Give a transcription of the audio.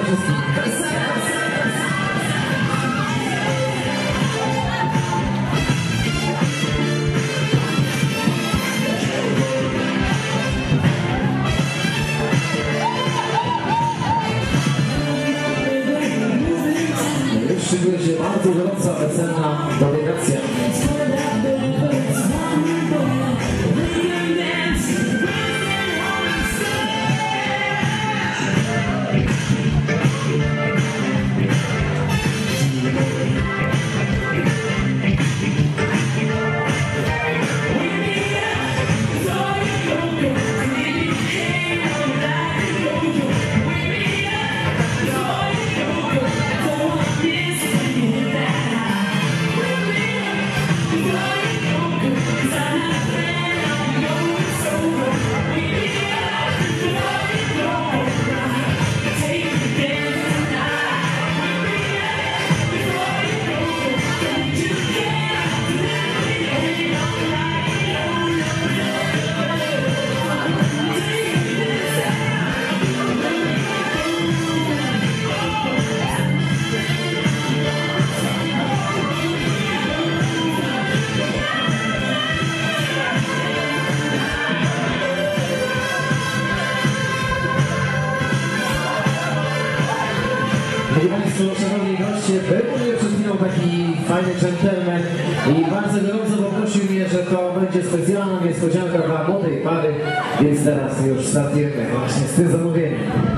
wszystkich. Szykuje się bardzo gorąca weselna delegacja. Proszę Państwa, szanowni goście, był przed chwilą taki fajny gentleman i bardzo gorąco poprosił mnie, że to będzie specjalna niespodzianka dla młodej pary, więc teraz już startujemy właśnie z tym zamówieniem.